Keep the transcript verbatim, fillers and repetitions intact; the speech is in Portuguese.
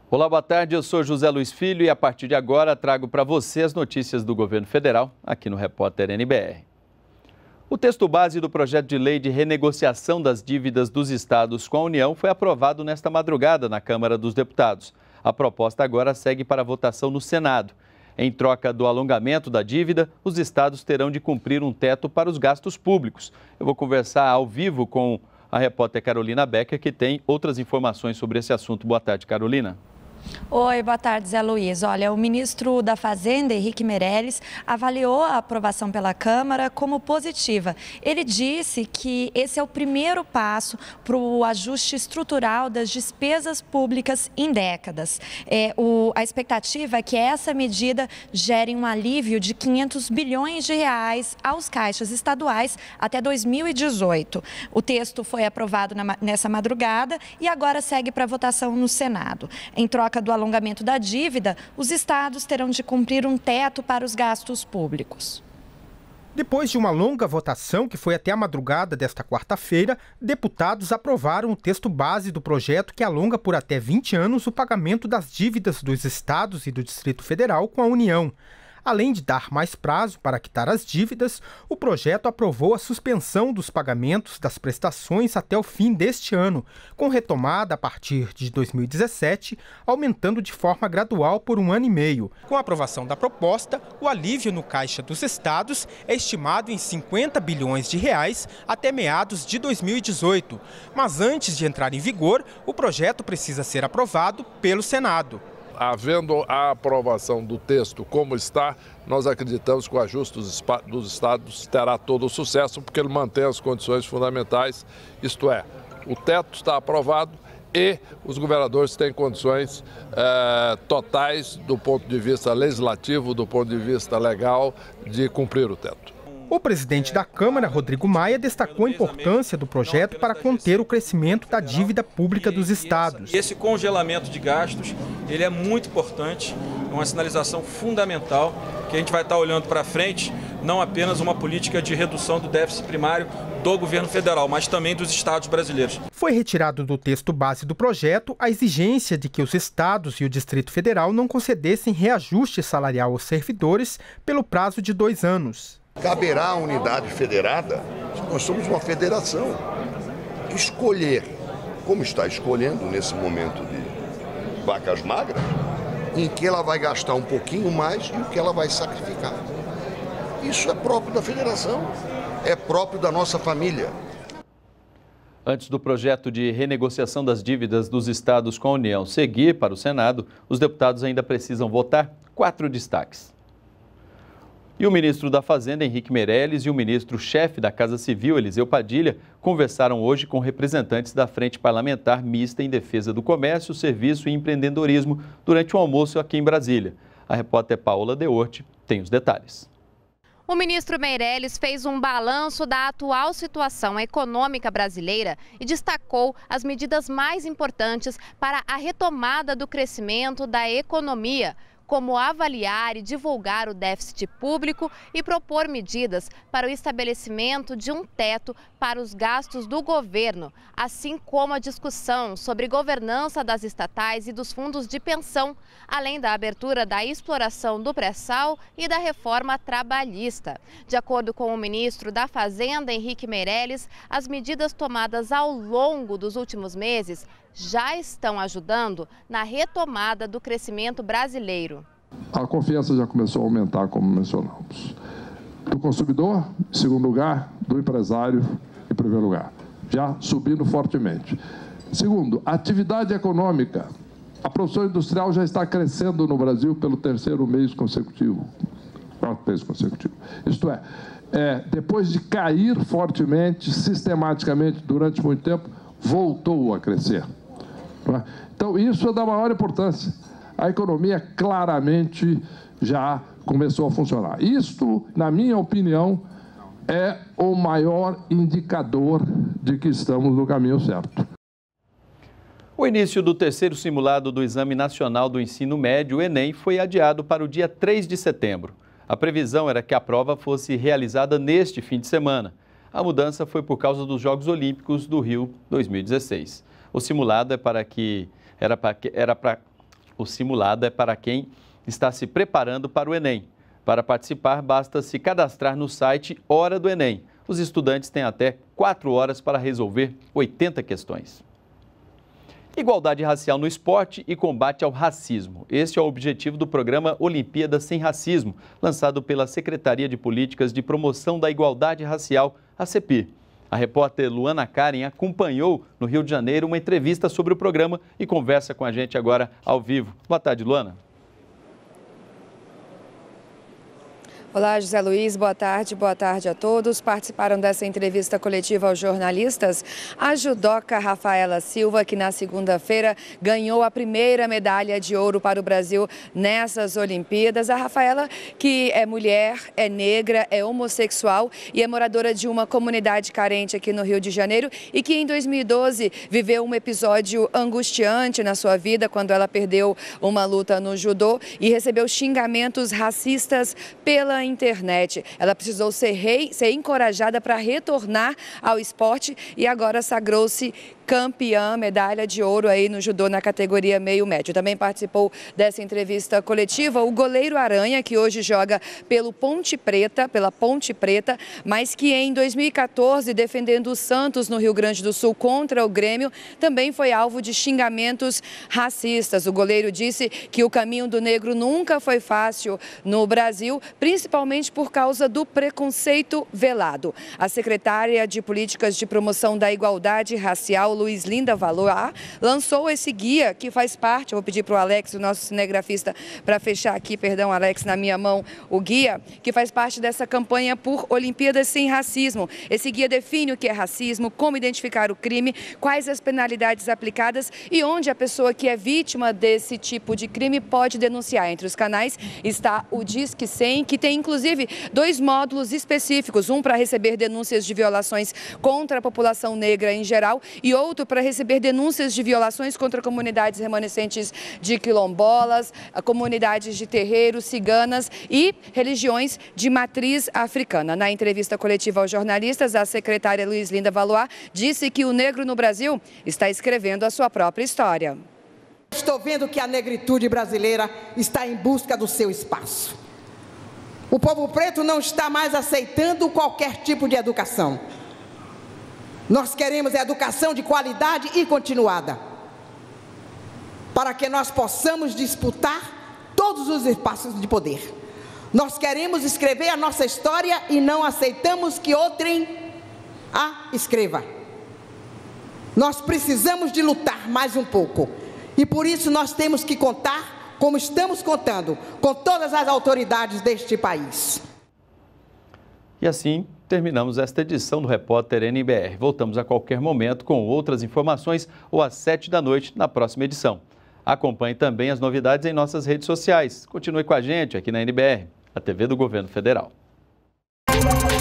Olá, boa tarde. Eu sou José Luiz Filho e a partir de agora trago para você as notícias do governo federal aqui no Repórter N B R. O texto base do projeto de lei de renegociação das dívidas dos estados com a União foi aprovado nesta madrugada na Câmara dos Deputados. A proposta agora segue para votação no Senado. Em troca do alongamento da dívida, os estados terão de cumprir um teto para os gastos públicos. Eu vou conversar ao vivo com a repórter Carolina Becker, que tem outras informações sobre esse assunto. Boa tarde, Carolina. Oi, boa tarde, Zé Luiz. Olha, o ministro da Fazenda, Henrique Meirelles, avaliou a aprovação pela Câmara como positiva. Ele disse que esse é o primeiro passo para o ajuste estrutural das despesas públicas em décadas. É, o, a expectativa é que essa medida gere um alívio de quinhentos bilhões de reais aos caixas estaduais até dois mil e dezoito. O texto foi aprovado na, nessa madrugada e agora segue para votação no Senado. Em troca do alongamento da dívida, os estados terão de cumprir um teto para os gastos públicos. Depois de uma longa votação que foi até a madrugada desta quarta-feira, deputados aprovaram o texto base do projeto que alonga por até vinte anos o pagamento das dívidas dos estados e do Distrito Federal com a União. Além de dar mais prazo para quitar as dívidas, o projeto aprovou a suspensão dos pagamentos das prestações até o fim deste ano, com retomada a partir de dois mil e dezessete, aumentando de forma gradual por um ano e meio. Com a aprovação da proposta, o alívio no caixa dos estados é estimado em cinquenta bilhões de reais até meados de dois mil e dezoito. Mas antes de entrar em vigor, o projeto precisa ser aprovado pelo Senado. Havendo a aprovação do texto como está, nós acreditamos que o ajuste dos estados terá todo o sucesso, porque ele mantém as condições fundamentais, isto é, o teto está aprovado e os governadores têm condições eh, totais do ponto de vista legislativo, do ponto de vista legal, de cumprir o teto. O presidente da Câmara, Rodrigo Maia, destacou a importância do projeto para conter o crescimento da dívida pública dos estados. Esse congelamento de gastos, ele é muito importante, é uma sinalização fundamental que a gente vai estar olhando para frente, não apenas uma política de redução do déficit primário do governo federal, mas também dos estados brasileiros. Foi retirado do texto base do projeto a exigência de que os estados e o Distrito Federal não concedessem reajuste salarial aos servidores pelo prazo de dois anos. Caberá à unidade federada, nós somos uma federação, escolher, como está escolhendo nesse momento de vacas magras, em que ela vai gastar um pouquinho mais e o que ela vai sacrificar. Isso é próprio da federação, é próprio da nossa família. Antes do projeto de renegociação das dívidas dos estados com a União seguir para o Senado, os deputados ainda precisam votar quatro destaques. E o ministro da Fazenda, Henrique Meirelles, e o ministro-chefe da Casa Civil, Eliseu Padilha, conversaram hoje com representantes da Frente Parlamentar Mista em Defesa do Comércio, Serviço e Empreendedorismo durante um almoço aqui em Brasília. A repórter Paola Deorte tem os detalhes. O ministro Meirelles fez um balanço da atual situação econômica brasileira e destacou as medidas mais importantes para a retomada do crescimento da economia, como avaliar e divulgar o déficit público e propor medidas para o estabelecimento de um teto para os gastos do governo, assim como a discussão sobre governança das estatais e dos fundos de pensão, além da abertura da exploração do pré-sal e da reforma trabalhista. De acordo com o ministro da Fazenda, Henrique Meirelles, as medidas tomadas ao longo dos últimos meses já estão ajudando na retomada do crescimento brasileiro. A confiança já começou a aumentar, como mencionamos. Do consumidor, em segundo lugar, do empresário, em primeiro lugar. Já subindo fortemente. Segundo, a atividade econômica. A produção industrial já está crescendo no Brasil pelo terceiro mês consecutivo. Quarto mês consecutivo. Isto é, é, depois de cair fortemente, sistematicamente, durante muito tempo, voltou a crescer. Então, isso é da maior importância. A economia claramente já começou a funcionar. Isto, na minha opinião, é o maior indicador de que estamos no caminho certo. O início do terceiro simulado do Exame Nacional do Ensino Médio, o Enem, foi adiado para o dia três de setembro. A previsão era que a prova fosse realizada neste fim de semana. A mudança foi por causa dos Jogos Olímpicos do Rio dois mil e dezesseis. O simulado é para que, era para era para O simulado é para quem está se preparando para o Enem. Para participar, basta se cadastrar no site Hora do Enem. Os estudantes têm até quatro horas para resolver oitenta questões. Igualdade racial no esporte e combate ao racismo. Este é o objetivo do programa Olimpíadas Sem Racismo, lançado pela Secretaria de Políticas de Promoção da Igualdade Racial, a CEPIR. A repórter Luana Karen acompanhou no Rio de Janeiro uma entrevista sobre o programa e conversa com a gente agora ao vivo. Boa tarde, Luana. Olá, José Luiz, boa tarde, boa tarde a todos. Participaram dessa entrevista coletiva aos jornalistas a judoca Rafaela Silva, que na segunda-feira ganhou a primeira medalha de ouro para o Brasil nessas Olimpíadas. A Rafaela, que é mulher, é negra, é homossexual e é moradora de uma comunidade carente aqui no Rio de Janeiro e que em dois mil e doze viveu um episódio angustiante na sua vida quando ela perdeu uma luta no judô e recebeu xingamentos racistas pela internet. Ela precisou ser, rei, ser encorajada para retornar ao esporte e agora sagrou-se campeã, medalha de ouro aí no judô na categoria meio médio. Também participou dessa entrevista coletiva o goleiro Aranha, que hoje joga pelo Ponte Preta, pela Ponte Preta, mas que em dois mil e quatorze, defendendo o Santos no Rio Grande do Sul contra o Grêmio, também foi alvo de xingamentos racistas. O goleiro disse que o caminho do negro nunca foi fácil no Brasil, principalmente por causa do preconceito velado. A secretária de Políticas de Promoção da Igualdade Racial, Luiz Linda Valois, lançou esse guia que faz parte, eu vou pedir para o Alex, o nosso cinegrafista, para fechar aqui, perdão, Alex, na minha mão, o guia, que faz parte dessa campanha por Olimpíadas Sem Racismo. Esse guia define o que é racismo, como identificar o crime, quais as penalidades aplicadas e onde a pessoa que é vítima desse tipo de crime pode denunciar. Entre os canais está o Disque cem, que tem inclusive dois módulos específicos, um para receber denúncias de violações contra a população negra em geral e outro para receber denúncias de violações contra comunidades remanescentes de quilombolas, comunidades de terreiros, ciganas e religiões de matriz africana. Na entrevista coletiva aos jornalistas, a secretária Luiz Linda Valois disse que o negro no Brasil está escrevendo a sua própria história. Estou vendo que a negritude brasileira está em busca do seu espaço. O povo preto não está mais aceitando qualquer tipo de educação. Nós queremos educação de qualidade e continuada, para que nós possamos disputar todos os espaços de poder. Nós queremos escrever a nossa história e não aceitamos que outrem a escreva. Nós precisamos de lutar mais um pouco, e por isso nós temos que contar, como estamos contando, com todas as autoridades deste país. E assim terminamos esta edição do Repórter N B R. Voltamos a qualquer momento com outras informações ou às sete da noite na próxima edição. Acompanhe também as novidades em nossas redes sociais. Continue com a gente aqui na N B R, a T V do Governo Federal.